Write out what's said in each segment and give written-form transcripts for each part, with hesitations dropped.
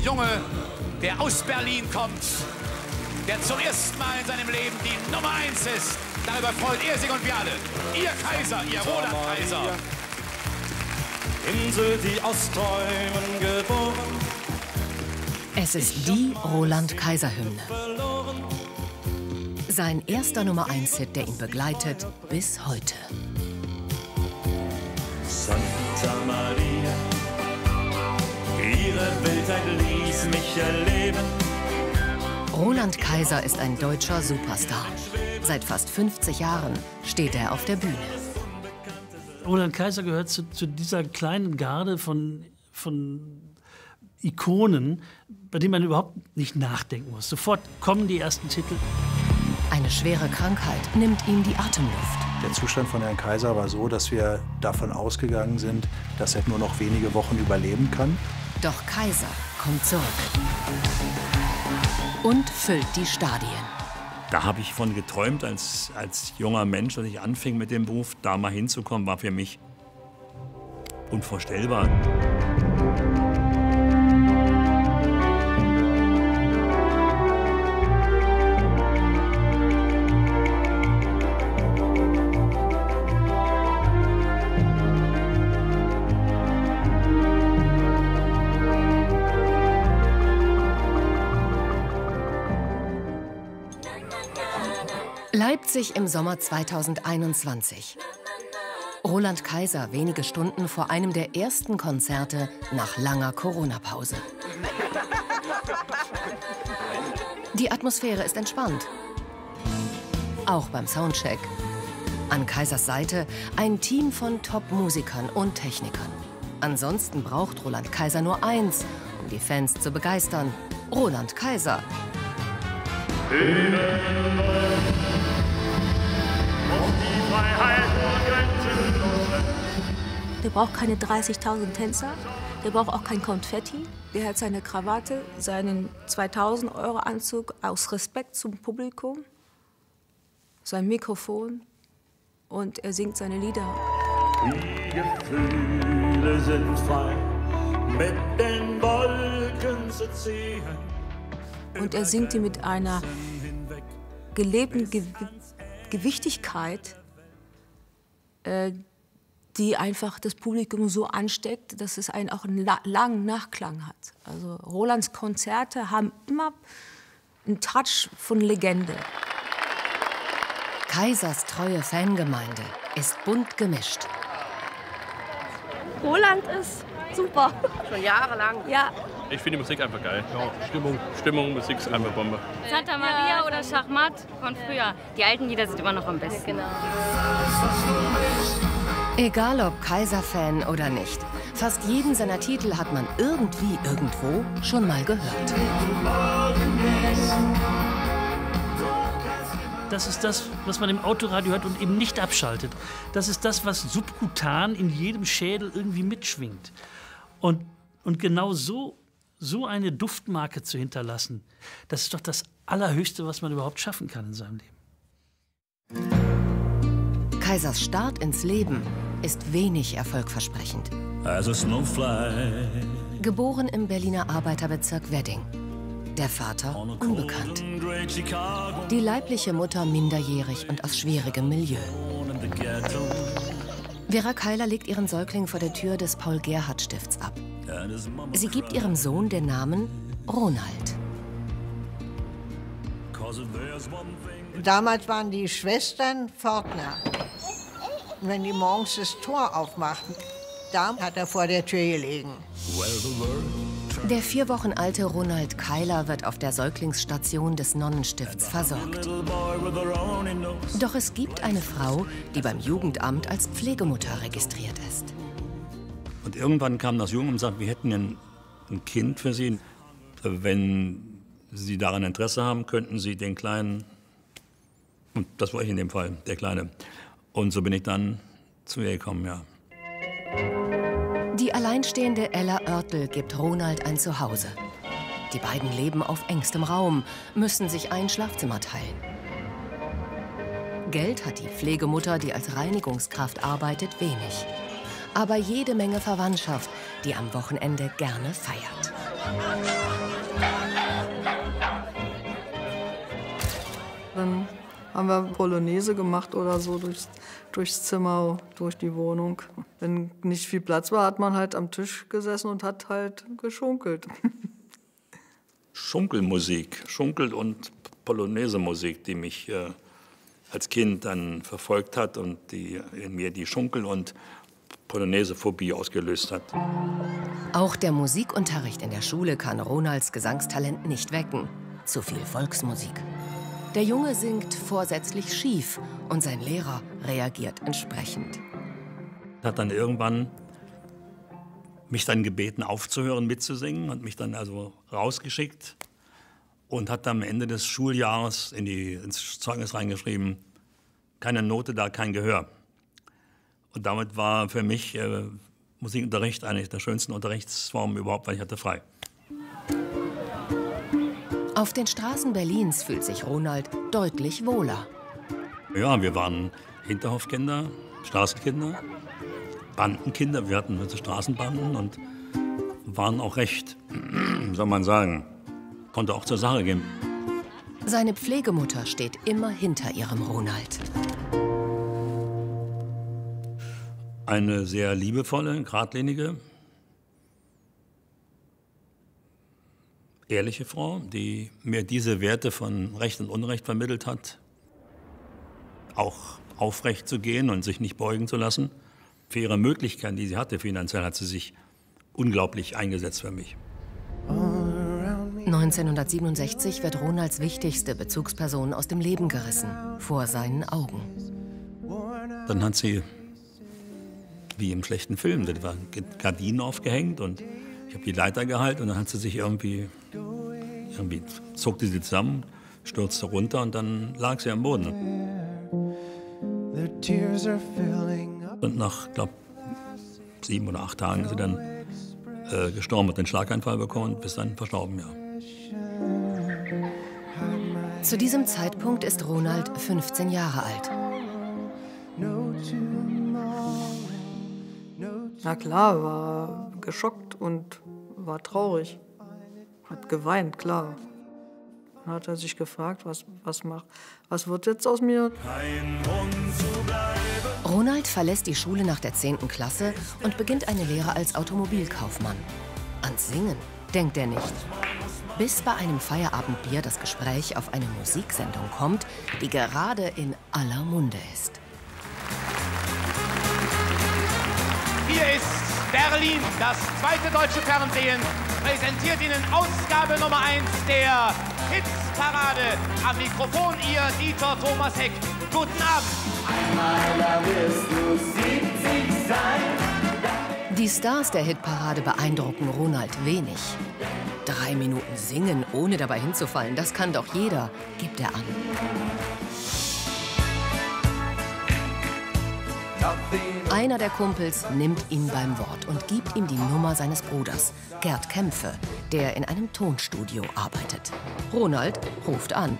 Junge, der aus Berlin kommt, der zum ersten Mal in seinem Leben die Nummer 1 ist. Darüber freut er sich und wir alle. Ihr Kaiser, ihr Roland Kaiser. Insel, die aus Träumen geboren. Es ist die Roland-Kaiser-Hymne. Sein erster Nummer-1-Hit, der ihn begleitet bis heute. Santa Maria, ihre Wildheit ließ mich erleben. Roland Kaiser ist ein deutscher Superstar. Seit fast 50 Jahren steht er auf der Bühne. Roland Kaiser gehört zu dieser kleinen Garde von Ikonen, bei denen man überhaupt nicht nachdenken muss. Sofort kommen die ersten Titel. Eine schwere Krankheit nimmt ihm die Atemluft. Der Zustand von Herrn Kaiser war so, dass wir davon ausgegangen sind, dass er nur noch wenige Wochen überleben kann. Doch Kaiser kommt zurück und füllt die Stadien. Da habe ich von geträumt als junger Mensch, als ich anfing mit dem Beruf, da mal hinzukommen, war für mich unvorstellbar. Leipzig im Sommer 2021. Roland Kaiser wenige Stunden vor einem der ersten Konzerte nach langer Corona-Pause. Die Atmosphäre ist entspannt. Auch beim Soundcheck. An Kaisers Seite ein Team von Top-Musikern und Technikern. Ansonsten braucht Roland Kaiser nur eins, um die Fans zu begeistern: Roland Kaiser. Der braucht keine 30.000 Tänzer, der braucht auch kein Konfetti. Der hat seine Krawatte, seinen 2.000-Euro-Anzug aus Respekt zum Publikum, sein Mikrofon und er singt seine Lieder. Die Gefühle sind frei, mit den Wolken zu ziehen. Und er singt die mit einer gelebten Gewichtigkeit, die einfach das Publikum so ansteckt, dass es einen auch einen langen Nachklang hat. Also Rolands Konzerte haben immer einen Touch von Legende. Kaisers treue Fangemeinde ist bunt gemischt. Roland ist super. Schon jahrelang. Ja. Ich finde die Musik einfach geil. Ja, Stimmung, Musik ist einfach Bombe. Santa Maria oder Schachmatt von früher. Die alten Lieder sind immer noch am besten. Genau. Egal ob Kaiser-Fan oder nicht, fast jeden seiner Titel hat man irgendwie, irgendwo schon mal gehört. Das ist das, was man im Autoradio hört und eben nicht abschaltet. Das ist das, was subkutan in jedem Schädel irgendwie mitschwingt. Und genau so eine Duftmarke zu hinterlassen, das ist doch das Allerhöchste, was man überhaupt schaffen kann in seinem Leben. Kaisers Start ins Leben ist wenig erfolgversprechend. As a snowflake. Geboren im Berliner Arbeiterbezirk Wedding. Der Vater unbekannt. Die leibliche Mutter minderjährig und aus schwierigem Milieu. Vera Keiler legt ihren Säugling vor der Tür des Paul-Gerhardt-Stifts ab. Sie gibt ihrem Sohn den Namen Ronald. Damals waren die Schwestern Pförtner. Und wenn die morgens das Tor aufmachten, da hat er vor der Tür gelegen. Der 4 Wochen alte Ronald Keiler wird auf der Säuglingsstation des Nonnenstifts versorgt. Doch es gibt eine Frau, die beim Jugendamt als Pflegemutter registriert ist. Und irgendwann kam das Jugendamt und sagte, wir hätten ein Kind für Sie. Wenn Sie daran Interesse haben, könnten Sie den Kleinen, und das war ich in dem Fall, der Kleine. Und so bin ich dann zu ihr gekommen, ja. Die alleinstehende Ella Oertel gibt Ronald ein Zuhause. Die beiden leben auf engstem Raum, müssen sich ein Schlafzimmer teilen. Geld hat die Pflegemutter, die als Reinigungskraft arbeitet, wenig. Aber jede Menge Verwandtschaft, die am Wochenende gerne feiert. Dann haben wir Polonaise gemacht oder so durchs Zimmer, durch die Wohnung. Wenn nicht viel Platz war, hat man halt am Tisch gesessen und hat halt geschunkelt. Schunkelmusik, Schunkel- und Polonaise-Musik, die mich als Kind dann verfolgt hat und die in mir die Schunkel- und Polonaise-Phobie ausgelöst hat. Auch der Musikunterricht in der Schule kann Ronalds Gesangstalent nicht wecken. Zu viel Volksmusik. Der Junge singt vorsätzlich schief und sein Lehrer reagiert entsprechend. Hat dann irgendwann mich dann gebeten, aufzuhören mitzusingen und mich dann also rausgeschickt und hat am Ende des Schuljahres ins Zeugnis reingeschrieben, keine Note da, kein Gehör. Und damit war für mich Musikunterricht eine der schönsten Unterrichtsformen überhaupt, weil ich hatte frei. Auf den Straßen Berlins fühlt sich Ronald deutlich wohler. Ja, wir waren Hinterhofkinder, Straßenkinder, Bandenkinder. Wir hatten Straßenbanden und waren auch recht, wie soll man sagen, konnte auch zur Sache gehen. Seine Pflegemutter steht immer hinter ihrem Ronald. Eine sehr liebevolle, geradlinige, ehrliche Frau, die mir diese Werte von Recht und Unrecht vermittelt hat. Auch aufrecht zu gehen und sich nicht beugen zu lassen. Für ihre Möglichkeiten, die sie hatte finanziell, hat sie sich unglaublich eingesetzt für mich. 1967 wird Ronalds wichtigste Bezugsperson aus dem Leben gerissen, vor seinen Augen. Dann hat sie, wie im schlechten Film, da waren Gardinen aufgehängt und ich habe die Leiter gehalten und dann hat sie sich irgendwie zuckte sie zusammen, stürzte runter und dann lag sie am Boden. Und nach, glaube 7 oder 8 Tagen ist sie dann gestorben, hat einen Schlaganfall bekommen und bis dann verstorben, ja. Zu diesem Zeitpunkt ist Ronald 15 Jahre alt. Na klar, war geschockt und war traurig. Hat geweint, klar. Dann hat er sich gefragt, was wird jetzt aus mir? Ronald verlässt die Schule nach der 10. Klasse und beginnt eine Lehre als Automobilkaufmann. Ans Singen denkt er nicht. Bis bei einem Feierabendbier das Gespräch auf eine Musiksendung kommt, die gerade in aller Munde ist. Hier ist Berlin, das zweite deutsche Fernsehen, präsentiert Ihnen Ausgabe Nummer 1 der Hitparade. Am Mikrofon Ihr Dieter Thomas Heck. Guten Abend. Einmal da wirst du 70 sein. Die Stars der Hitparade beeindrucken Ronald wenig. 3 Minuten singen, ohne dabei hinzufallen, das kann doch jeder, gibt er an. Einer der Kumpels nimmt ihn beim Wort und gibt ihm die Nummer seines Bruders, Gerd Kämpfe, der in einem Tonstudio arbeitet. Ronald ruft an.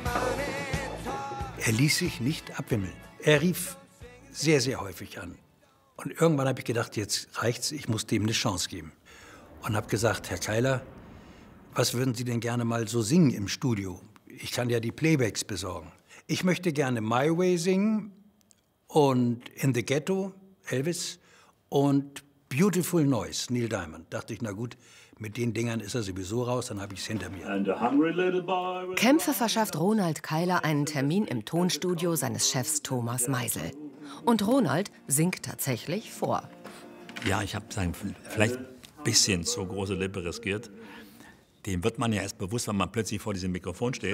Er ließ sich nicht abwimmeln. Er rief sehr, sehr häufig an. Und irgendwann habe ich gedacht, jetzt reicht's, ich muss dem eine Chance geben. Und habe gesagt, Herr Keiler, was würden Sie denn gerne mal so singen im Studio? Ich kann ja die Playbacks besorgen. Ich möchte gerne My Way singen und In the Ghetto, Elvis, und Beautiful Noise, Neil Diamond. Dachte ich, na gut, mit den Dingern ist er sowieso raus, dann habe ich es hinter mir. Kämpfe verschafft Ronald Keiler einen Termin im Tonstudio seines Chefs Thomas Meisel. Und Ronald singt tatsächlich vor. Ja, ich habe vielleicht ein bisschen zu große Lippe riskiert. Dem wird man ja erst bewusst, wenn man plötzlich vor diesem Mikrofon steht.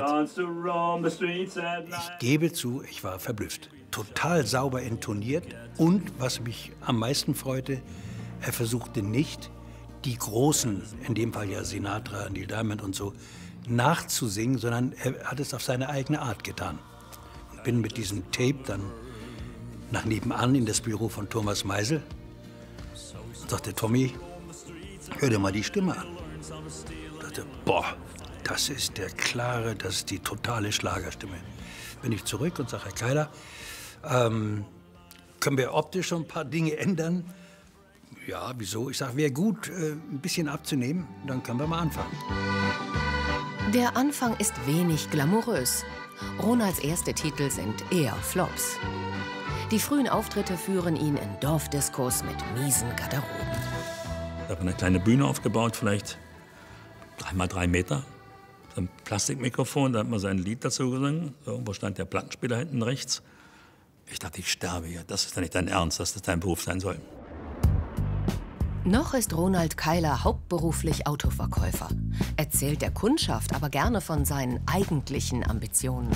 Ich gebe zu, ich war verblüfft. Total sauber intoniert und, was mich am meisten freute, er versuchte nicht, die Großen, in dem Fall ja Sinatra, Neil Diamond und so, nachzusingen, sondern er hat es auf seine eigene Art getan. Und bin mit diesem Tape dann nach nebenan in das Büro von Thomas Meisel und sagte, Tommy, hör dir mal die Stimme an. Ich dachte, boah, das ist der klare, das ist die totale Schlagerstimme. Bin ich zurück und sage, Herr Keiler, können wir optisch schon ein paar Dinge ändern? Ja, wieso? Ich sage, wäre gut, ein bisschen abzunehmen, dann können wir mal anfangen. Der Anfang ist wenig glamourös. Ronalds erste Titel sind eher Flops. Die frühen Auftritte führen ihn in Dorfdiskos mit miesen Garderoben. Ich habe eine kleine Bühne aufgebaut, vielleicht 3 mal 3 Meter. So ein Plastikmikrofon, da hat man sein Lied dazu gesungen. Irgendwo stand der Plattenspieler hinten rechts. Ich dachte, ich sterbe hier. Das ist doch nicht dein Ernst, dass das dein Beruf sein soll. Noch ist Ronald Keiler hauptberuflich Autoverkäufer, erzählt der Kundschaft aber gerne von seinen eigentlichen Ambitionen.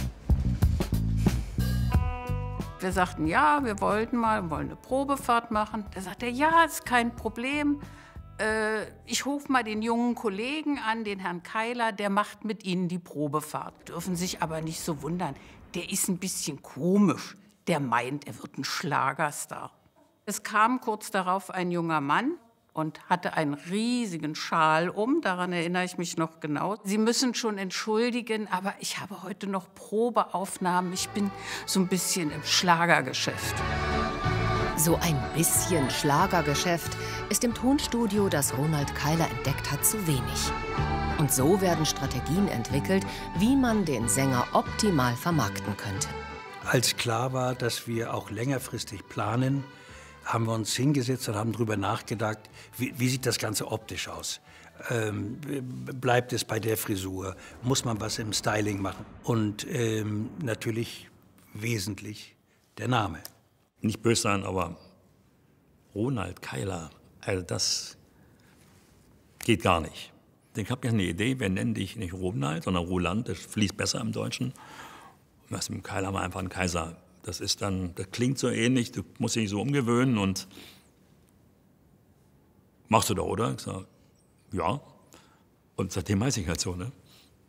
Wir sagten, ja, wir wollen eine Probefahrt machen. Da sagt er, ja, ist kein Problem. Ich rufe mal den jungen Kollegen an, den Herrn Keiler, der macht mit Ihnen die Probefahrt. Dürfen sich aber nicht so wundern, der ist ein bisschen komisch. Der meint, er wird ein Schlagerstar. Es kam kurz darauf ein junger Mann und hatte einen riesigen Schal um, daran erinnere ich mich noch genau. Sie müssen schon entschuldigen, aber ich habe heute noch Probeaufnahmen. Ich bin so ein bisschen im Schlagergeschäft. So ein bisschen Schlagergeschäft ist im Tonstudio, das Ronald Keiler entdeckt hat, zu wenig. Und so werden Strategien entwickelt, wie man den Sänger optimal vermarkten könnte. Als klar war, dass wir auch längerfristig planen, haben wir uns hingesetzt und haben darüber nachgedacht, wie sieht das Ganze optisch aus? Bleibt es bei der Frisur? Muss man was im Styling machen? Und natürlich wesentlich der Name. Nicht böse sein, aber Ronald Keiler, also das geht gar nicht. Ich habe ja eine Idee, wir nennen dich nicht Ronald, sondern Roland, das fließt besser im Deutschen. Und was mit dem Keiler mal einfach ein Kaiser. Das klingt so ähnlich, du musst dich so umgewöhnen und machst du doch, oder? Ich sage, ja. Und seitdem heiße ich halt so, ne?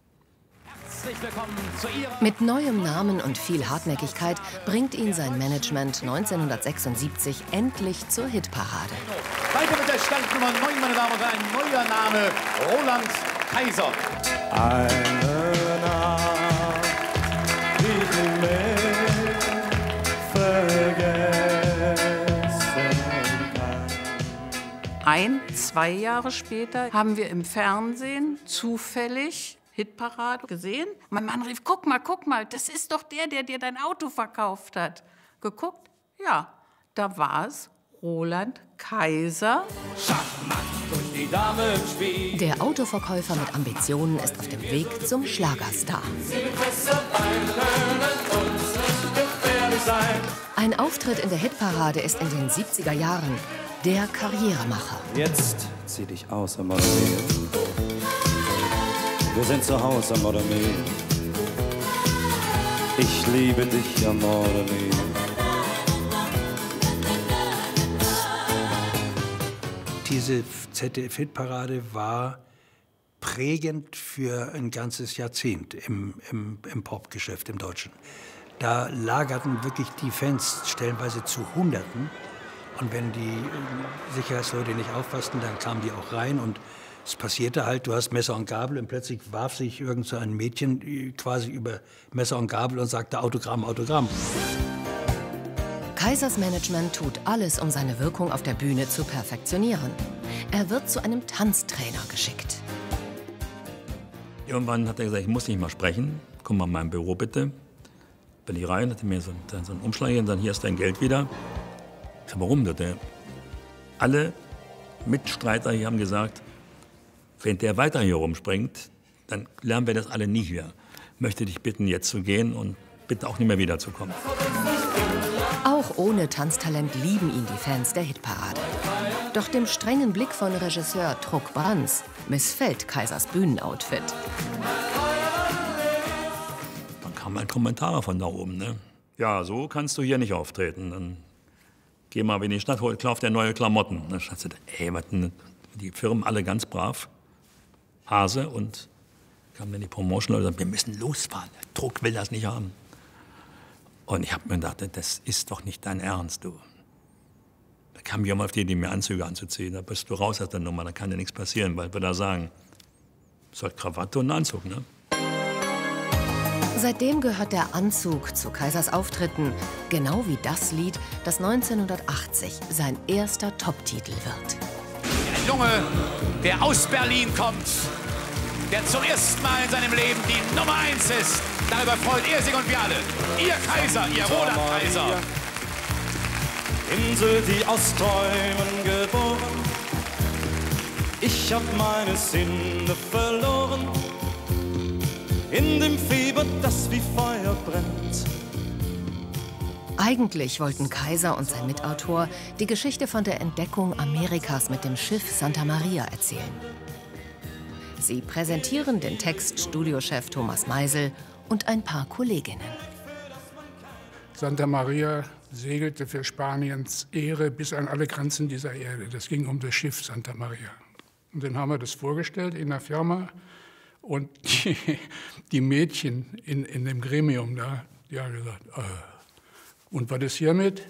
Mit neuem Namen und viel Hartnäckigkeit bringt ihn sein Management 1976 endlich zur Hitparade. Weiter mit der Startnummer 9, meine Damen und Herren, ein neuer Name, Roland Kaiser. Eine Nacht, die ich nie mehr vergessen kann. 2 Jahre später haben wir im Fernsehen zufällig Hitparade gesehen. Mein Mann rief, guck mal, das ist doch der dir dein Auto verkauft hat. Geguckt? Ja, da war es Roland Kaiser. Der Autoverkäufer mit Ambitionen ist auf dem Weg zum Schlagerstar. Ein Auftritt in der Hitparade ist in den 70er Jahren der Karrieremacher. Jetzt zieh dich aus, Amor mio. Wir sind zu Hause, Amor mio. Ich liebe dich, Amor mio. Diese ZDF-Hitparade war prägend für ein ganzes Jahrzehnt im Popgeschäft im Deutschen. Da lagerten wirklich die Fans stellenweise zu Hunderten. Und wenn die Sicherheitsleute nicht aufpassten, dann kamen die auch rein. Und es passierte halt, du hast Messer und Gabel und plötzlich warf sich irgend so ein Mädchen quasi über Messer und Gabel und sagte Autogramm, Autogramm. Kaisers Management tut alles, um seine Wirkung auf der Bühne zu perfektionieren. Er wird zu einem Tanztrainer geschickt. Irgendwann hat er gesagt, ich muss nicht mal sprechen. Komm mal in mein Büro bitte. Bin ich rein, hatte mir so einen Umschlag und dann hier ist dein Geld wieder. Ich sag, warum denn? Alle Mitstreiter hier haben gesagt, wenn der weiter hier rumspringt, dann lernen wir das alle nie hier. Ich möchte dich bitten, jetzt zu gehen und bitte auch nicht mehr wiederzukommen. Auch ohne Tanztalent lieben ihn die Fans der Hitparade. Doch dem strengen Blick von Regisseur Truck Brands missfällt Kaisers Bühnenoutfit. Dann kamen halt Kommentare von da oben. Ne? Ja, so kannst du hier nicht auftreten. Dann geh mal in die Stadt, kauf dir neue Klamotten. Dann sagte ey, die Firmen alle ganz brav. Hase und kam dann die Promotion und sagte, wir müssen losfahren. Der Druck will das nicht haben. Und ich habe mir gedacht, das ist doch nicht dein Ernst, du. Da kam jemand auf die Idee, mir Anzüge anzuziehen. Da bist du raus aus der Nummer, da kann dir nichts passieren, weil wir da sagen, es ist halt Krawatte und ein Anzug, ne? Seitdem gehört der Anzug zu Kaisers Auftritten, genau wie das Lied, das 1980 sein erster Top-Titel wird. Ein Junge, der aus Berlin kommt, der zum ersten Mal in seinem Leben die Nummer 1 ist. Darüber freut er sich und wir alle. Ihr Kaiser, ihr Roland Kaiser. Insel, die aus Träumen geboren. Ich hab meine Sinne verloren. In dem Fieber, das wie Feuer brennt. Eigentlich wollten Kaiser und sein Mitautor die Geschichte von der Entdeckung Amerikas mit dem Schiff Santa Maria erzählen. Sie präsentieren den Text Studiochef Thomas Meisel und ein paar Kolleginnen. Santa Maria segelte für Spaniens Ehre bis an alle Grenzen dieser Erde. Das ging um das Schiff Santa Maria. Und dann haben wir das vorgestellt in der Firma. Und die Mädchen in dem Gremium da, die haben gesagt, und was ist hiermit?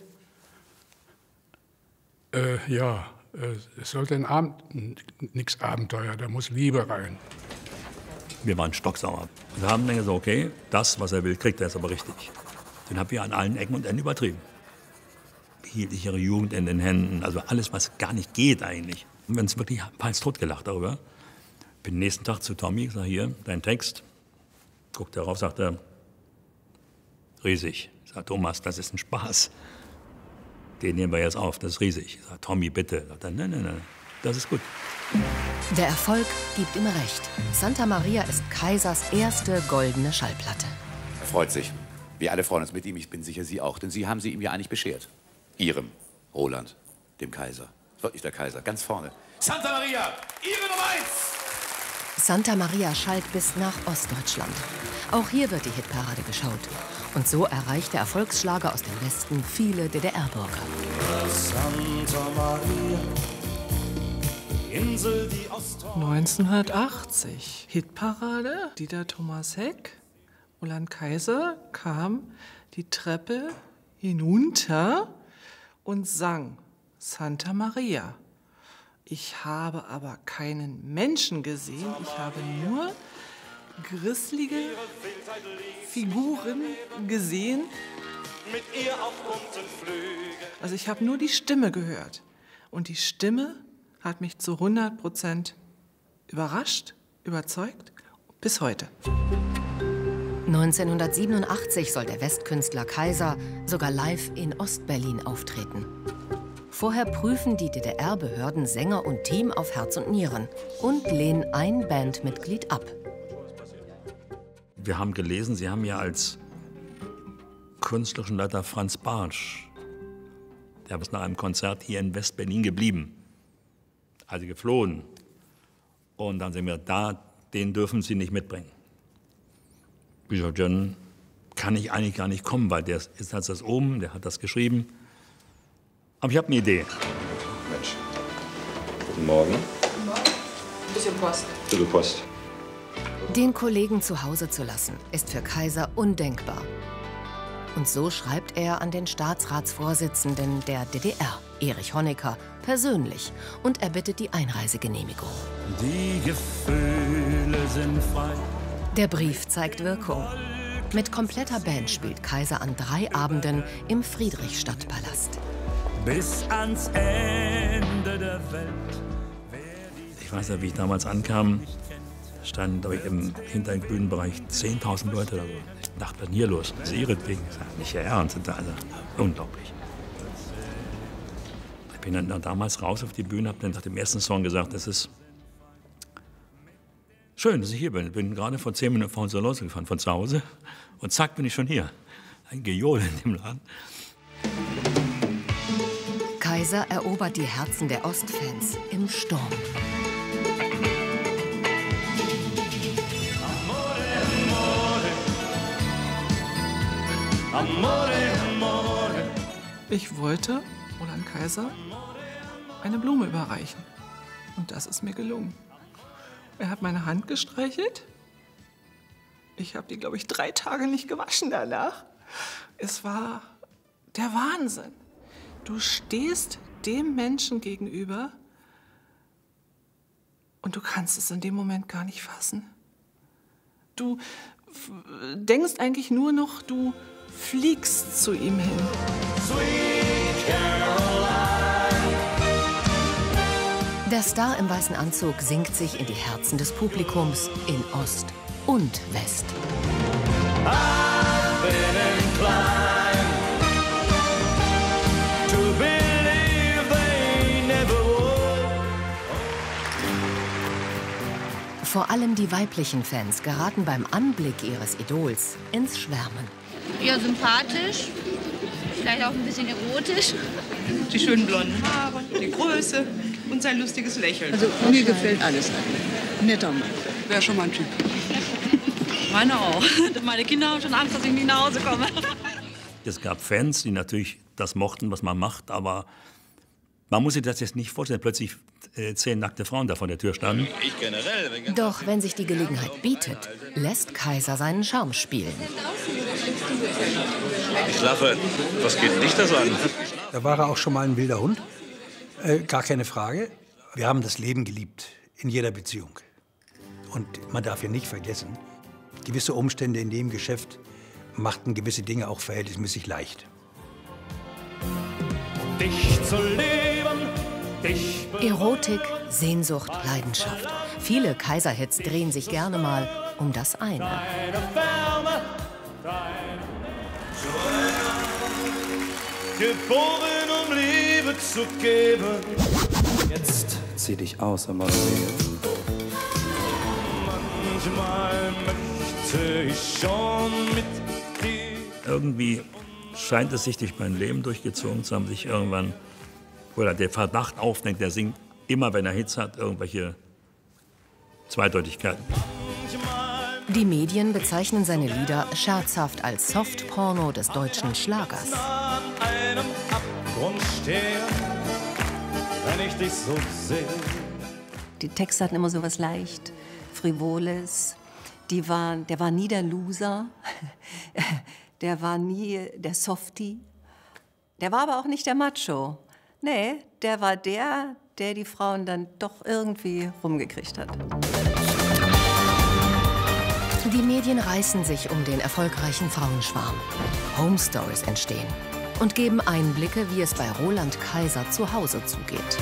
Es sollte nichts Abenteuer, da muss Liebe rein. Wir waren stocksauer. Wir haben dann gesagt, okay, das, was er will, kriegt er jetzt aber richtig. Den haben wir an allen Ecken und Enden übertrieben. Behielt ich ihre Jugend in den Händen, also alles, was gar nicht geht eigentlich. Und wir haben uns wirklich hals tot gelacht darüber. Bin den nächsten Tag zu Tommy, sag hier, dein Text. Guckt darauf, sagt er, riesig. Ich sag, Thomas, das ist ein Spaß. Den nehmen wir jetzt auf, das ist riesig. Ich sag, Tommy, bitte. Sagt er, nein, das ist gut. Der Erfolg gibt ihm recht. Santa Maria ist Kaisers erste goldene Schallplatte. Er freut sich. Wir alle freuen uns mit ihm, ich bin sicher, Sie auch. Denn Sie haben sie ihm ja eigentlich beschert. Ihrem Roland, dem Kaiser. Wirklich der Kaiser, ganz vorne. Santa Maria, Ihre Nummer 1! Santa Maria schallt bis nach Ostdeutschland. Auch hier wird die Hitparade geschaut. Und so erreicht der Erfolgsschlager aus dem Westen viele DDR-Bürger. Santa Maria, Insel, die aus Träumen. 1980, Hitparade, Dieter Thomas Heck, Roland Kaiser kam die Treppe hinunter und sang Santa Maria. Ich habe aber keinen Menschen gesehen, ich habe nur grisselige Figuren gesehen. Also ich habe nur die Stimme gehört. Und die Stimme hat mich zu 100% überrascht, überzeugt, bis heute. 1987 soll der Westkünstler Kaiser sogar live in Ostberlin auftreten. Vorher prüfen die DDR-Behörden Sänger und Team auf Herz und Nieren und lehnen ein Bandmitglied ab. Wir haben gelesen, Sie haben ja als künstlerischen Leiter Franz Bartsch, der ist nach einem Konzert hier in West-Berlin geblieben, also geflohen. Und dann sind wir da, den dürfen Sie nicht mitbringen. Ich sagte, dann kann ich eigentlich gar nicht kommen, weil der ist das oben, der hat das geschrieben. Aber ich habe eine Idee. Mensch. Guten Morgen. Guten Morgen. Ein bisschen Post. Bitte Post. Den Kollegen zu Hause zu lassen, ist für Kaiser undenkbar. Und so schreibt er an den Staatsratsvorsitzenden der DDR, Erich Honecker, persönlich und erbittet die Einreisegenehmigung. Die Gefühle sind frei. Der Brief zeigt Wirkung. Mit kompletter Band spielt Kaiser an 3 Abenden im Friedrichstadtpalast. Bis ans Ende der Welt. Ich weiß ja, wie ich damals ankam, standen im hinteren Bühnenbereich 10.000 Leute da. Ich dachte, was ist denn hier los? Das ist ihretwegen. Ich sage, nicht Ihr Ernst. Also, unglaublich. Ich bin dann damals raus auf die Bühne, habe dann nach dem ersten Song gesagt, das ist schön, dass ich hier bin. Ich bin gerade vor 10 Minuten vor uns losgefahren, von zu Hause. Und zack, bin ich schon hier. Ein Gejohl in dem Laden. Kaiser erobert die Herzen der Ostfans im Sturm. Ich wollte Roland Kaiser eine Blume überreichen. Und das ist mir gelungen. Er hat meine Hand gestreichelt. Ich habe die, glaube ich, 3 Tage nicht gewaschen danach. Es war der Wahnsinn. Du stehst dem Menschen gegenüber und du kannst es in dem Moment gar nicht fassen. Du denkst eigentlich nur noch, du fliegst zu ihm hin. Sweet Caroline. Der Star im weißen Anzug singt sich in die Herzen des Publikums in Ost und West. I've been inclined to believe they never would. Vor allem die weiblichen Fans geraten beim Anblick ihres Idols ins Schwärmen. Ja, sympathisch, vielleicht auch ein bisschen erotisch. Die schönen blonden Haare, die Größe und sein lustiges Lächeln. Also mir gefällt alles. Netter Mann. Wäre schon mal ein Typ. Meine auch. Meine Kinder haben schon Angst, dass ich nie nach Hause komme. Es gab Fans, die natürlich das mochten, was man macht, aber man muss sich das jetzt nicht vorstellen, plötzlich 10 nackte Frauen da vor der Tür standen. Doch wenn sich die Gelegenheit bietet, lässt Kaiser seinen Charme spielen. Ich lache. Was geht dich das an? Da war er auch schon mal ein wilder Hund. Gar keine Frage. Wir haben das Leben geliebt, in jeder Beziehung. Und man darf ja nicht vergessen, gewisse Umstände in dem Geschäft machten gewisse Dinge auch verhältnismäßig leicht. Dich zu lieben, dich Erotik, Sehnsucht, Leidenschaft. Viele Kaiser-Hits drehen sich gerne mal um das eine. deine Wärme, deine geboren, um Liebe zu geben. Jetzt zieh dich aus, Amadeus. Manchmal möchte ich schon mit dir. Irgendwie scheint es sich durch mein Leben durchgezogen zu haben, sich irgendwann, oder der Verdacht aufdenkt, der singt immer, wenn er Hits hat, irgendwelche Zweideutigkeiten. Die Medien bezeichnen seine Lieder scherzhaft als Softporno des deutschen Schlagers. An einem Abgrund stehen, wenn ich dich so sehe. Die Texte hatten immer so was leicht Frivoles. Der war nie der Loser. Der war nie der Softie. Der war aber auch nicht der Macho. Nee, der war der die Frauen dann doch irgendwie rumgekriegt hat. Die Medien reißen sich um den erfolgreichen Frauenschwarm. Home Stories entstehen und geben Einblicke, wie es bei Roland Kaiser zu Hause zugeht.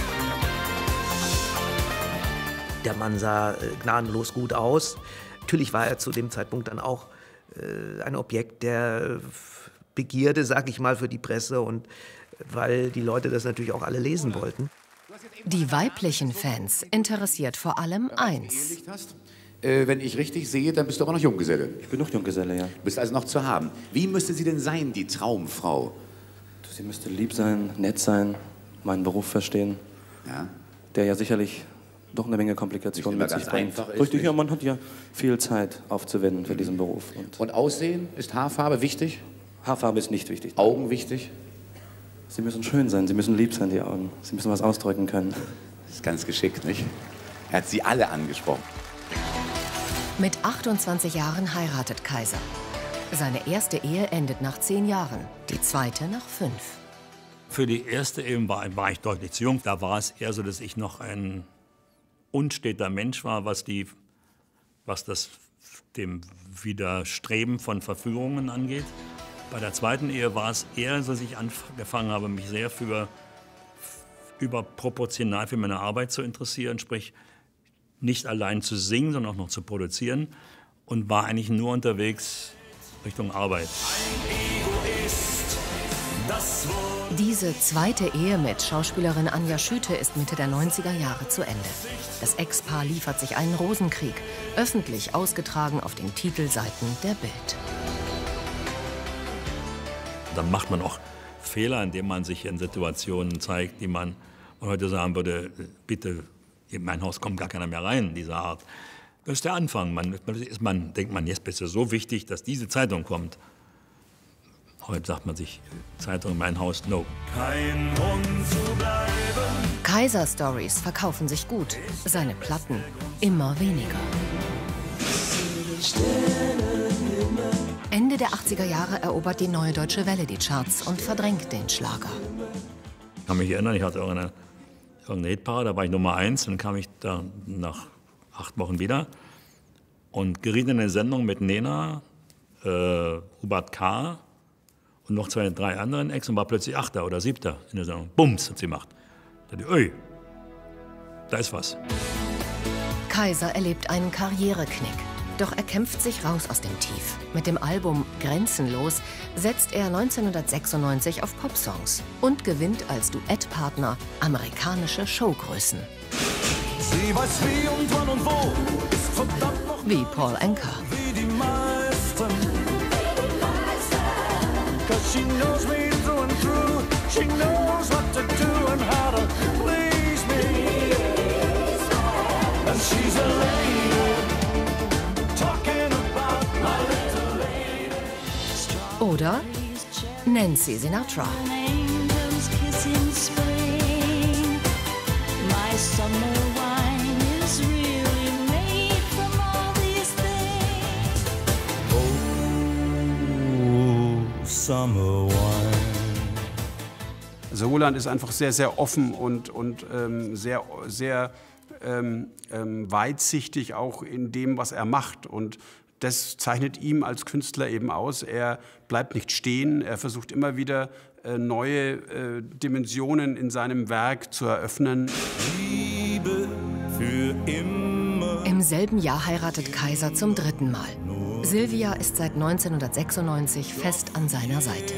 Der Mann sah gnadenlos gut aus. Natürlich war er zu dem Zeitpunkt dann auch ein Objekt der Begierde, sag ich mal, für die Presse und weil die Leute das natürlich auch alle lesen wollten. Die weiblichen Fans interessiert vor allem eins. Wenn ich richtig sehe, dann bist du aber noch Junggeselle. Ich bin noch Junggeselle, ja. Du bist also noch zu haben. Wie müsste sie denn sein, die Traumfrau? Sie müsste lieb sein, nett sein, meinen Beruf verstehen. Ja. Der ja sicherlich doch eine Menge Komplikationen mit sich bringt. Richtig, ja, man hat ja viel Zeit aufzuwenden für diesen Beruf. Und Aussehen, ist Haarfarbe wichtig? Haarfarbe ist nicht wichtig. Augen wichtig? Sie müssen schön sein, sie müssen lieb sein, die Augen. Sie müssen was ausdrücken können. Das ist ganz geschickt, nicht? Er hat sie alle angesprochen. Mit 28 Jahren heiratet Kaiser. Seine erste Ehe endet nach 10 Jahren, die zweite nach 5. Für die erste Ehe war ich deutlich zu jung. Da war es eher so, dass ich noch ein unsteter Mensch war, was das dem Widerstreben von Verführungen angeht. Bei der zweiten Ehe war es eher so, dass ich angefangen habe, mich sehr überproportional für meine Arbeit zu interessieren, sprich nicht allein zu singen, sondern auch noch zu produzieren und war eigentlich nur unterwegs Richtung Arbeit. Diese zweite Ehe mit Schauspielerin Anja Schüte ist Mitte der 90er Jahre zu Ende. Das Ex-Paar liefert sich einen Rosenkrieg, öffentlich ausgetragen auf den Titelseiten der Bild. Dann macht man auch Fehler, indem man sich in Situationen zeigt, die man heute sagen würde, bitte, in mein Haus kommt gar keiner mehr rein, dieser Art. Das ist der Anfang. Man denkt, jetzt bist du so wichtig, dass diese Zeitung kommt. Heute sagt man sich, Zeitung in mein Haus, no. Kein Grund zu bleiben. Kaiser-Stories verkaufen sich gut, seine Platten immer weniger. Ende der 80er Jahre erobert die Neue Deutsche Welle die Charts und verdrängt den Schlager. Ich kann mich erinnern, ich hatte irgendeine Hitparade, da war ich Nummer 1, dann kam ich da nach 8 Wochen wieder. und geriet in eine Sendung mit Nena, Hubert K. und noch 2, 3 anderen Ex und war plötzlich 8. oder 7. in der Sendung. Bums, hat sie gemacht. Da dachte ich, ui, da ist was. Kaiser erlebt einen Karriereknick. Doch er kämpft sich raus aus dem Tief. Mit dem Album Grenzenlos setzt er 1996 auf Popsongs und gewinnt als Duettpartner amerikanische Showgrößen. Sie weiß wie und wann und wo, ist verdammt noch wie Paul Anka. Wie die meisten. 'Cause she knows me through and through. She knows what to do and how to please me. And she's a lady, talking about my little lady. Oder Nancy Sinatra. Summer wine. Also Roland ist einfach sehr, sehr offen und sehr, sehr weitsichtig auch in dem, was er macht. Und das zeichnet ihm als Künstler eben aus. Er bleibt nicht stehen, er versucht immer wieder neue Dimensionen in seinem Werk zu eröffnen. Liebe für immer. Im selben Jahr heiratet Kaiser zum 3. Mal. Sylvia ist seit 1996 fest an seiner Seite.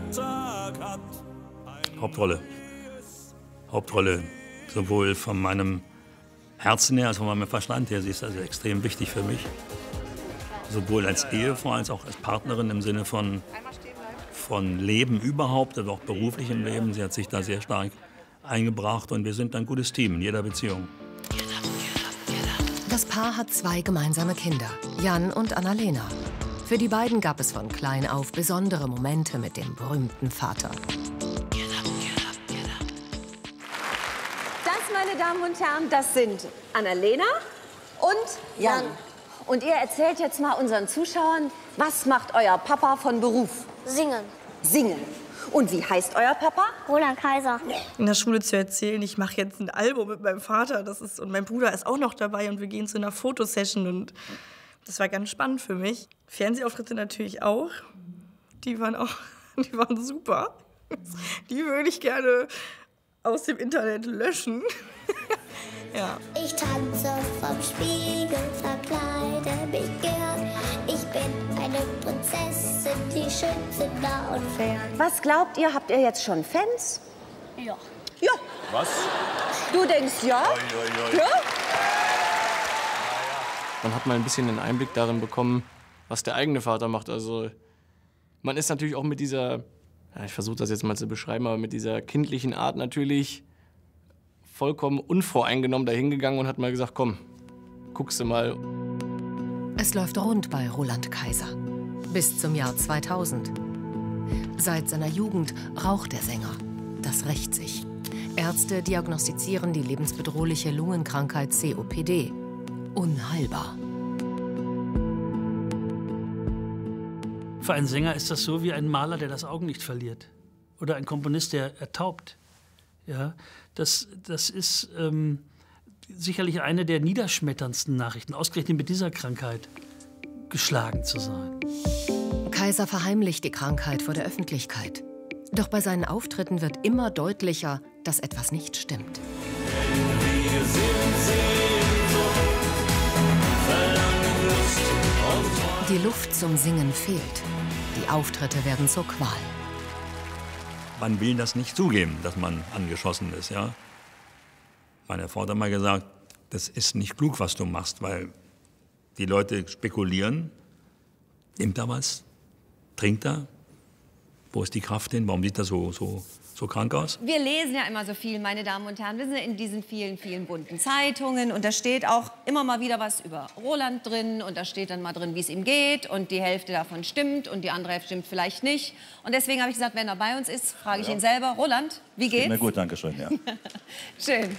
Hauptrolle, sowohl von meinem Herzen her als auch von meinem Verstand her. Sie ist also extrem wichtig für mich. Sowohl als Ehefrau als auch als Partnerin im Sinne von Leben überhaupt, aber auch beruflichem Leben. Sie hat sich da sehr stark eingebracht und wir sind ein gutes Team in jeder Beziehung. Das Paar hat 2 gemeinsame Kinder, Jan und Annalena. Für die beiden gab es von klein auf besondere Momente mit dem berühmten Vater. Das, meine Damen und Herren, das sind Annalena und Jan. Und ihr erzählt jetzt mal unseren Zuschauern, was macht euer Papa von Beruf? Singen. Singen. Und wie heißt euer Papa? Roland Kaiser. In der Schule zu erzählen, ich mache jetzt ein Album mit meinem Vater, und mein Bruder ist auch noch dabei und wir gehen zu einer Fotosession und das war ganz spannend für mich. Fernsehauftritte natürlich auch. Die waren super. Die würde ich gerne aus dem Internet löschen. Ja. Ich tanze vom Spiegel, verkleide mich gern. Ich bin eine Prinzessin, die schönste nah und fern. Was glaubt ihr, habt ihr jetzt schon Fans? Ja. Ja. Was? Du denkst ja? Ja? Man hat mal ein bisschen den Einblick darin bekommen, was der eigene Vater macht. Also man ist natürlich auch mit dieser, ich versuche das jetzt mal zu beschreiben, aber mit dieser kindlichen Art natürlich vollkommen unvoreingenommen dahingegangen und hat mal gesagt, komm, guckst du mal. Es läuft rund bei Roland Kaiser. Bis zum Jahr 2000. Seit seiner Jugend raucht der Sänger. Das rächt sich. Ärzte diagnostizieren die lebensbedrohliche Lungenkrankheit COPD. Unheilbar. Für einen Sänger ist das so wie ein Maler, der das Augenlicht verliert. Oder ein Komponist, der ertaubt. Ja, das ist sicherlich eine der niederschmetterndsten Nachrichten, ausgerechnet mit dieser Krankheit geschlagen zu sein. Kaiser verheimlicht die Krankheit vor der Öffentlichkeit. Doch bei seinen Auftritten wird immer deutlicher, dass etwas nicht stimmt. Wir sind Sehnsucht, Verlangen, Lust und Die Luft zum Singen fehlt. Die Auftritte werden zur Qual. Man will das nicht zugeben, dass man angeschossen ist, ja. Meine Frau hat mal gesagt, das ist nicht klug, was du machst, weil die Leute spekulieren. Nimmt er was? Trinkt er? Wo ist die Kraft hin? Warum sieht er so krank aus? Wir lesen ja immer so viel, meine Damen und Herren. Wir sind in diesen vielen, vielen bunten Zeitungen. Und da steht auch immer mal wieder was über Roland drin. Und da steht dann mal drin, wie es ihm geht. Und die Hälfte davon stimmt und die andere Hälfte stimmt vielleicht nicht. Und deswegen habe ich gesagt, wenn er bei uns ist, frage ich ihn selber. Roland, wie geht's? Geht mir gut, danke schön, ja. Schön.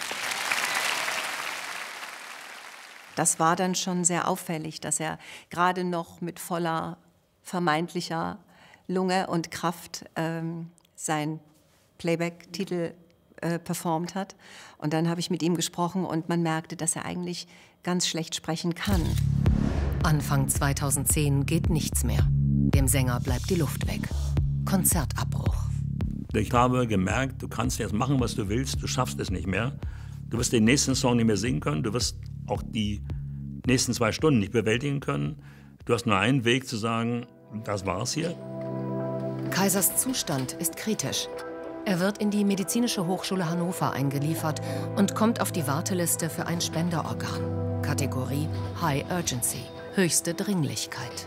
Das war dann schon sehr auffällig, dass er gerade noch mit voller vermeintlicher Lunge und Kraft sein Playback-Titel performt hat. Und dann habe ich mit ihm gesprochen und man merkte, dass er eigentlich ganz schlecht sprechen kann. Anfang 2010 geht nichts mehr. Dem Sänger bleibt die Luft weg. Konzertabbruch. Ich habe gemerkt, du kannst jetzt machen, was du willst, du schaffst es nicht mehr. Du wirst den nächsten Song nicht mehr singen können, du wirst auch die nächsten 2 Stunden nicht bewältigen können. Du hast nur einen Weg zu sagen, das war's hier. Kaisers Zustand ist kritisch. Er wird in die Medizinische Hochschule Hannover eingeliefert und kommt auf die Warteliste für ein Spenderorgan. Kategorie High Urgency, höchste Dringlichkeit.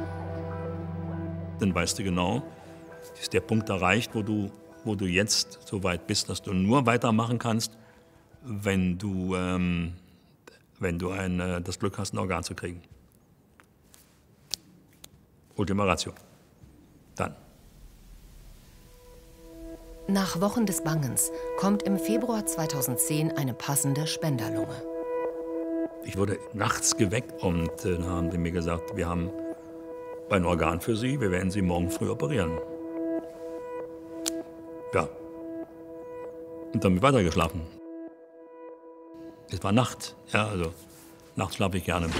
Dann weißt du genau, ist der Punkt erreicht, wo du jetzt so weit bist, dass du nur weitermachen kannst, wenn du das Glück hast, ein Organ zu kriegen. Ultima Ratio. Dann. Nach Wochen des Bangens kommt im Februar 2010 eine passende Spenderlunge. Ich wurde nachts geweckt und dann haben sie mir gesagt, wir haben ein Organ für Sie, wir werden Sie morgen früh operieren. Ja. Und dann bin ich weitergeschlafen. Es war Nacht, ja, also nachts schlafe ich gerne.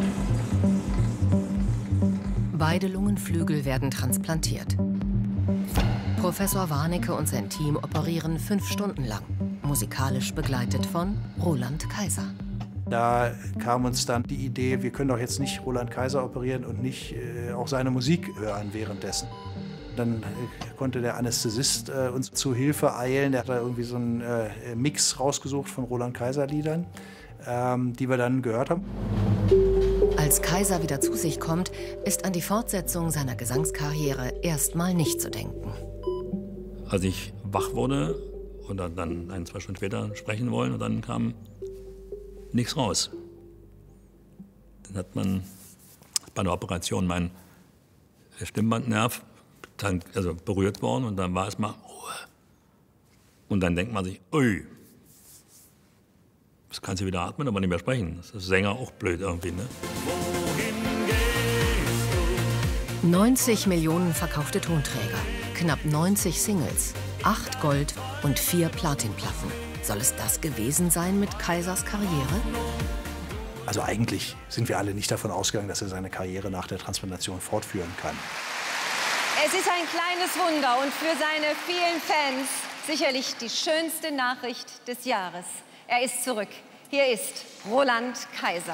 Beide Lungenflügel werden transplantiert. Professor Warnecke und sein Team operieren 5 Stunden lang, musikalisch begleitet von Roland Kaiser. Da kam uns dann die Idee, wir können doch jetzt nicht Roland Kaiser operieren und nicht auch seine Musik hören währenddessen. Dann konnte der Anästhesist uns zu Hilfe eilen. Der hat da irgendwie so einen Mix rausgesucht von Roland Kaiser Liedern, die wir dann gehört haben. Als Kaiser wieder zu sich kommt, ist an die Fortsetzung seiner Gesangskarriere erstmal nicht zu denken. Als ich wach wurde und dann 1-2 Stunden später sprechen wollen und dann kam nichts raus. Dann hat man bei der Operation mein Stimmbandnerv berührt worden und dann war es mal Ruhe. Und dann denkt man sich, ui, das kannst du wieder atmen, aber nicht mehr sprechen. Das ist Sänger auch blöd irgendwie, ne? 90 Millionen verkaufte Tonträger, knapp 90 Singles, 8 Gold- und 4 Platinplatten. Soll es das gewesen sein mit Kaisers Karriere? Also eigentlich sind wir alle nicht davon ausgegangen, dass er seine Karriere nach der Transplantation fortführen kann. Es ist ein kleines Wunder und für seine vielen Fans sicherlich die schönste Nachricht des Jahres. Er ist zurück. Hier ist Roland Kaiser.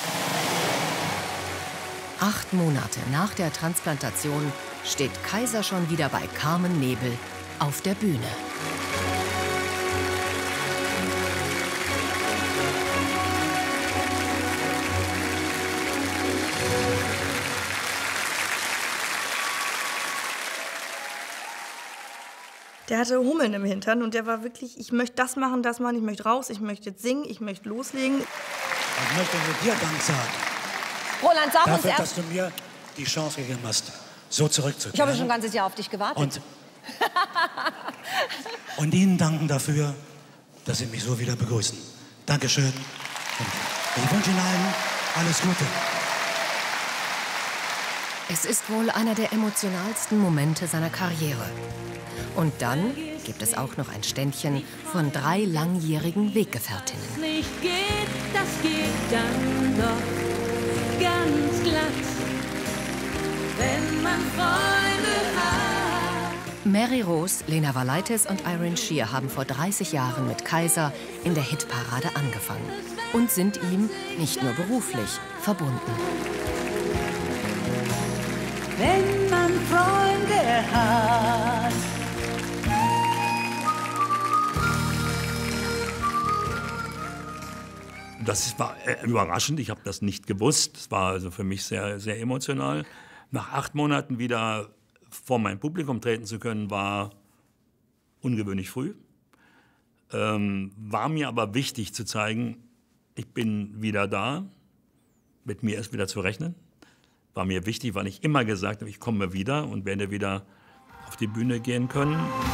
8 Monate nach der Transplantation steht Kaiser schon wieder bei Carmen Nebel auf der Bühne. Der hatte Hummeln im Hintern und der war wirklich, ich möchte das machen, ich möchte raus, ich möchte jetzt singen, ich möchte loslegen. Ich möchte dir Dank sagen. Roland, sag uns dafür, erst, dass du mir die Chance gegeben hast, so zurückzukehren. ich habe schon ein ganzes Jahr auf dich gewartet. Und Ihnen danken dafür, dass Sie mich so wieder begrüßen. Dankeschön. Und ich wünsche Ihnen allen alles Gute. Es ist wohl einer der emotionalsten Momente seiner Karriere. Und dann gibt es auch noch ein Ständchen von 3 langjährigen Weggefährtinnen. Nicht geht, das geht dann doch ganz glatt, wenn man Freunde hat. Mary Rose, Lena Valaitis und Irene Shear haben vor 30 Jahren mit Kaiser in der Hitparade angefangen und sind ihm nicht nur beruflich verbunden. Wenn man Freunde hat. Das war überraschend, ich habe das nicht gewusst. Das war also für mich sehr, sehr emotional. Nach 8 Monaten wieder vor mein Publikum treten zu können, war ungewöhnlich früh. War mir aber wichtig zu zeigen, ich bin wieder da, mit mir ist wieder zu rechnen. War mir wichtig, weil ich immer gesagt habe, ich komme wieder und werde wieder auf die Bühne gehen können.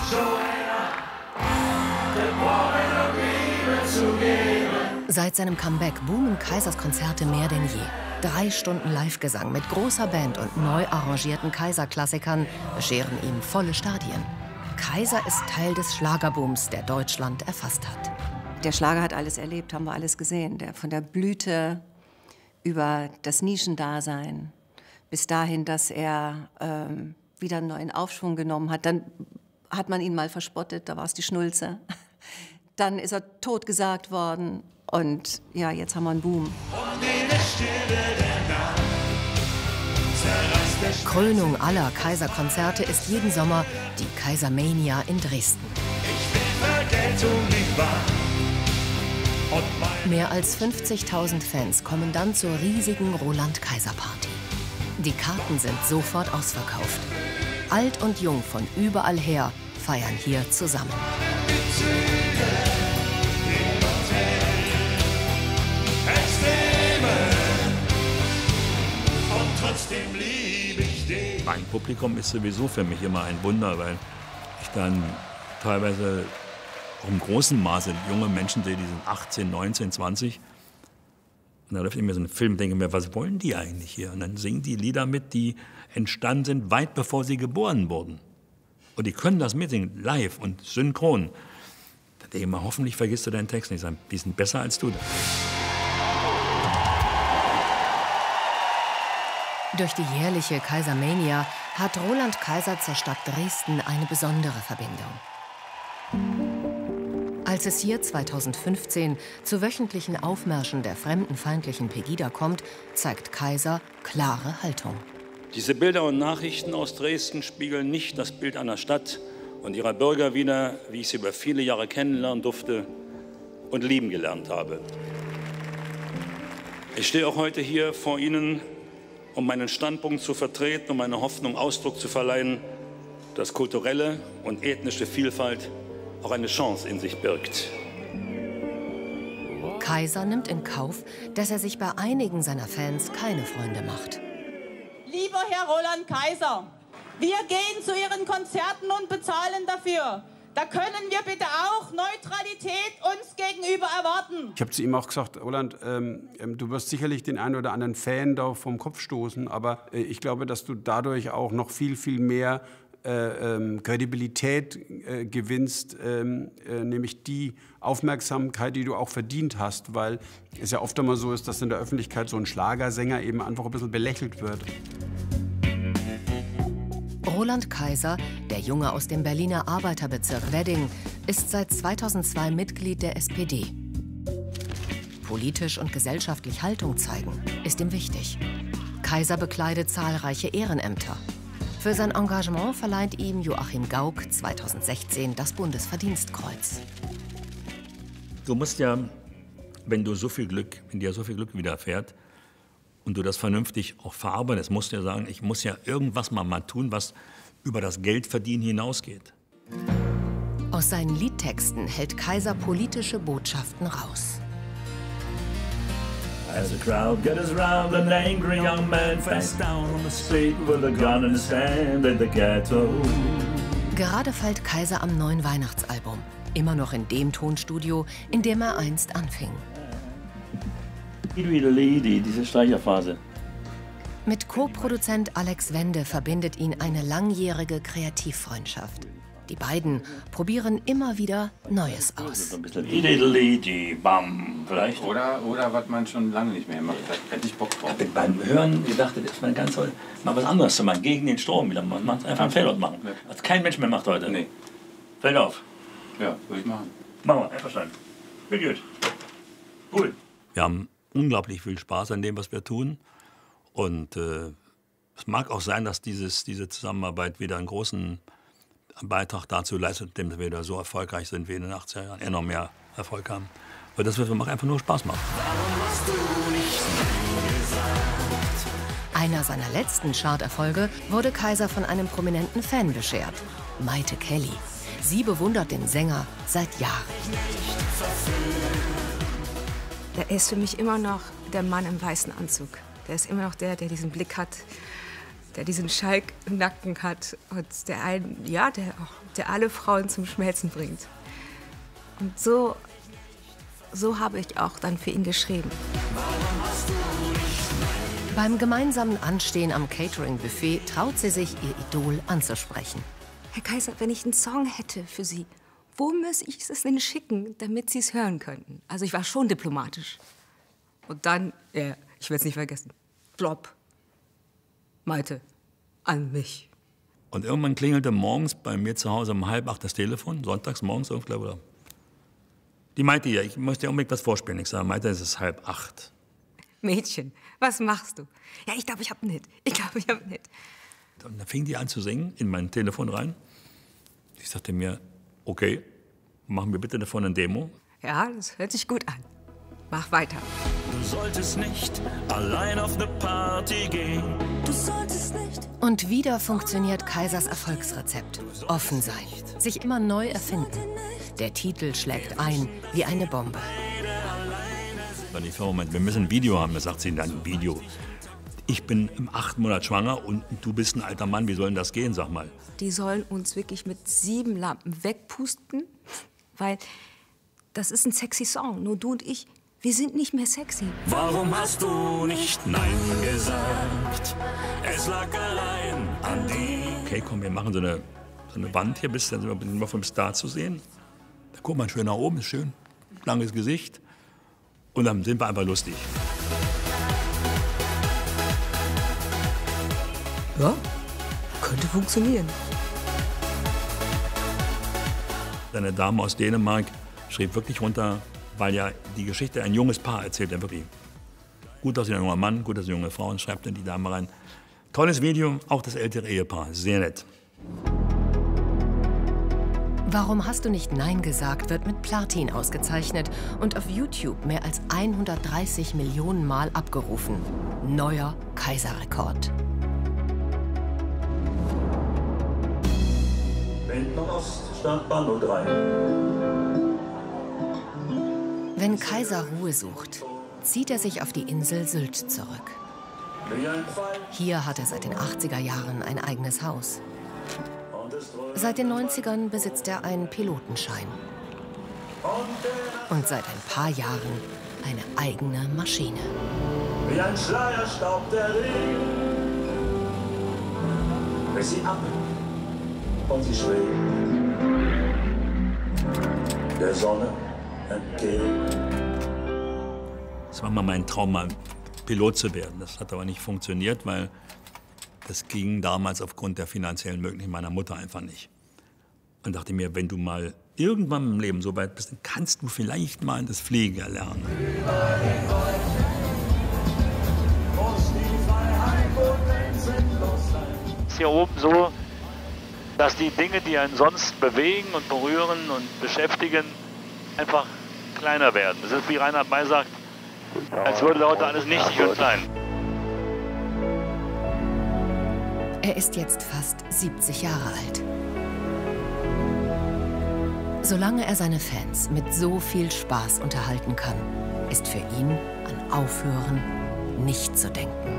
Seit seinem Comeback boomen Kaisers Konzerte mehr denn je. 3 Stunden Live-Gesang mit großer Band und neu arrangierten Kaiser-Klassikern bescheren ihm volle Stadien. Kaiser ist Teil des Schlagerbooms, der Deutschland erfasst hat. Der Schlager hat alles erlebt, haben wir alles gesehen. Von der Blüte über das Nischendasein, bis dahin, dass er wieder einen neuen Aufschwung genommen hat. Dann hat man ihn mal verspottet, da war es die Schnulze. Dann ist er totgesagt worden und ja, jetzt haben wir einen Boom. Krönung aller Kaiser-Konzerte ist jeden Sommer die Kaisermania in Dresden. Mehr als 50.000 Fans kommen dann zur riesigen Roland-Kaiser-Party. Die Karten sind sofort ausverkauft. Alt und jung von überall her feiern hier zusammen. Mein Publikum ist sowieso für mich immer ein Wunder, weil ich dann teilweise auch im großen Maße junge Menschen sehe, die sind 18, 19, 20. Und da läuft mir so ein Film, denke mir, was wollen die eigentlich hier? Und dann singen die Lieder mit, die entstanden sind, weit bevor sie geboren wurden. Und die können das mitsingen, live und synchron. Da denke ich mir, hoffentlich vergisst du deinen Text nicht. Die sind besser als du. Durch die jährliche Kaisermania hat Roland Kaiser zur Stadt Dresden eine besondere Verbindung. Als es hier 2015 zu wöchentlichen Aufmärschen der fremdenfeindlichen Pegida kommt, zeigt Kaiser klare Haltung. Diese Bilder und Nachrichten aus Dresden spiegeln nicht das Bild einer Stadt und ihrer Bürger wider, wie ich sie über viele Jahre kennenlernen durfte und lieben gelernt habe. Ich stehe auch heute hier vor Ihnen, um meinen Standpunkt zu vertreten, um meiner Hoffnung Ausdruck zu verleihen, dass kulturelle und ethnische Vielfalt auch eine Chance in sich birgt. Kaiser nimmt in Kauf, dass er sich bei einigen seiner Fans keine Freunde macht. Lieber Herr Roland Kaiser, wir gehen zu Ihren Konzerten und bezahlen dafür. Da können wir bitte auch Neutralität uns gegenüber erwarten. Ich habe zu ihm auch gesagt, Roland, du wirst sicherlich den einen oder anderen Fan da vom Kopf stoßen, aber ich glaube, dass du dadurch auch noch viel, viel mehr Kredibilität gewinnst, nämlich die Aufmerksamkeit, die du auch verdient hast, weil es ja oft einmal so ist, dass in der Öffentlichkeit so ein Schlagersänger eben einfach ein bisschen belächelt wird. Roland Kaiser, der Junge aus dem Berliner Arbeiterbezirk Wedding, ist seit 2002 Mitglied der SPD. Politisch und gesellschaftlich Haltung zeigen, ist ihm wichtig. Kaiser bekleidet zahlreiche Ehrenämter. Für sein Engagement verleiht ihm Joachim Gauck 2016 das Bundesverdienstkreuz. Du musst ja, wenn dir so viel Glück widerfährt und du das vernünftig auch verarbeitest, musst du ja sagen, ich muss ja irgendwas mal tun, was über das Geldverdienen hinausgeht. Aus seinen Liedtexten hält Kaiser politische Botschaften raus. As the crowd gathers round, an angry young man face down on the street with a gun in his hand in the ghetto. Gerade feilt Kaiser am neuen Weihnachtsalbum, immer noch in dem Tonstudio, in dem er einst anfing. Diese Streicherphase. Mit Co-Produzent Alex Wende verbindet ihn eine langjährige Kreativfreundschaft. Die beiden probieren immer wieder Neues aus. Vielleicht. Oder was man schon lange nicht mehr macht. Hätte ich Bock drauf. Ich bin beim Hören gedacht, das ist mal ganz toll, mal was anderes zu machen, gegen den Strom wieder. Man macht einfach ein Fadeout machen, was kein Mensch mehr macht heute. Nee. Fällt auf. Ja, würde ich machen. Machen wir, einverstanden. Bin gut. Cool. Wir haben unglaublich viel Spaß an dem, was wir tun. Und es mag auch sein, dass diese Zusammenarbeit wieder einen großen Beitrag dazu leistet, dass wir da so erfolgreich sind wie in den 80er Jahren, eher noch mehr Erfolg haben. Weil das wird einfach nur Spaß machen. Einer seiner letzten Charterfolge wurde Kaiser von einem prominenten Fan beschert, Maite Kelly. Sie bewundert den Sänger seit Jahren. Er ist für mich immer noch der Mann im weißen Anzug. Der ist immer noch der diesen Blick hat, der diesen Schalk im Nacken hat und der alle Frauen zum Schmelzen bringt. Und so habe ich auch dann für ihn geschrieben. Beim gemeinsamen Anstehen am Catering-Buffet traut sie sich, ihr Idol anzusprechen. Herr Kaiser, wenn ich einen Song hätte für Sie, wo muss ich es denn schicken, damit Sie es hören könnten? Also ich war schon diplomatisch. Und dann, ich Ich werde es nicht vergessen. Flop. Malte. An mich. Und irgendwann klingelte morgens bei mir zu Hause um 7:30 das Telefon, sonntags morgens, oder? Die meinte ja, ich möchte dir unbedingt was vorspielen. Ich sage, Malte, es ist 7:30. Mädchen, was machst du? Ja, ich glaube, ich hab einen Hit. Und dann fing die an zu singen in mein Telefon rein. Ich sagte mir, okay, machen wir bitte davon eine Demo. Ja, das hört sich gut an. Mach weiter. Du solltest nicht allein auf eine Party gehen. Du solltest nicht. Und wieder funktioniert Kaisers Erfolgsrezept. Offen sein, sich immer neu erfinden. Der Titel schlägt ein wie eine Bombe. Dann die Frau meint, wir müssen ein Video haben. Da sagt sie, ein Video. Ich bin im 8. Monat schwanger und du bist ein alter Mann. Wie soll denn das gehen, sag mal? Die sollen uns wirklich mit 7 Lampen wegpusten, weil das ist ein sexy Song. Nur du und ich, wir sind nicht mehr sexy. Warum hast du nicht Nein gesagt? Es lag allein an dir. Okay, komm, wir machen so eine Wand hier, dann sind wir vom Star zu sehen. Da guck mal schön nach oben, ist schön. Langes Gesicht. Und dann sind wir einfach lustig. Ja, könnte funktionieren. Eine Dame aus Dänemark schrieb wirklich runter, weil ja die Geschichte ein junges Paar erzählt, ja wirklich. Gut aussehender junger Mann, gut aussehende junge Frau, und schreibt dann die Dame rein. Tolles Video, auch das ältere Ehepaar, sehr nett. Warum hast du nicht Nein gesagt, wird mit Platin ausgezeichnet und auf YouTube mehr als 130 Millionen Mal abgerufen. Neuer Kaiser-Rekord. Nordost, Startbahn 03. Wenn Kaiser Ruhe sucht, zieht er sich auf die Insel Sylt zurück. Hier hat er seit den 80er Jahren ein eigenes Haus. Seit den 90ern besitzt er einen Pilotenschein. Und seit ein paar Jahren eine eigene Maschine. Wie ein Schleier staubt der Regen, bis sie ab und sie schweben der Sonne entgegen. Es war mal mein Traum, mal Pilot zu werden. Das hat aber nicht funktioniert, weil das ging damals aufgrund der finanziellen Möglichkeiten meiner Mutter einfach nicht. Und dachte mir, wenn du mal irgendwann im Leben so weit bist, dann kannst du vielleicht mal das Fliegen erlernen. Es ist hier oben so, dass die Dinge, die einen sonst bewegen und berühren und beschäftigen, einfach kleiner werden. Das ist, wie Reinhard May sagt, als würde heute alles nichtig und klein. Er ist jetzt fast 70 Jahre alt. Solange er seine Fans mit so viel Spaß unterhalten kann, ist für ihn an Aufhören nicht zu denken.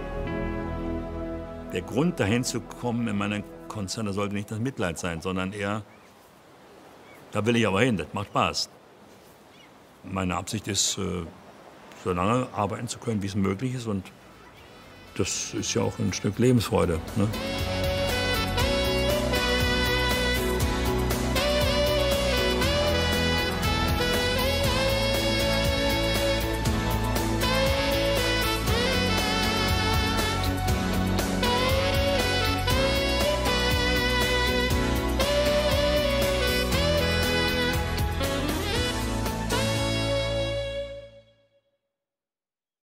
Der Grund, dahin zu kommen in meinen Konzerne, sollte nicht das Mitleid sein, sondern eher, da will ich aber hin, das macht Spaß. Meine Absicht ist, so lange arbeiten zu können, wie es möglich ist, und das ist ja auch ein Stück Lebensfreude. Ne?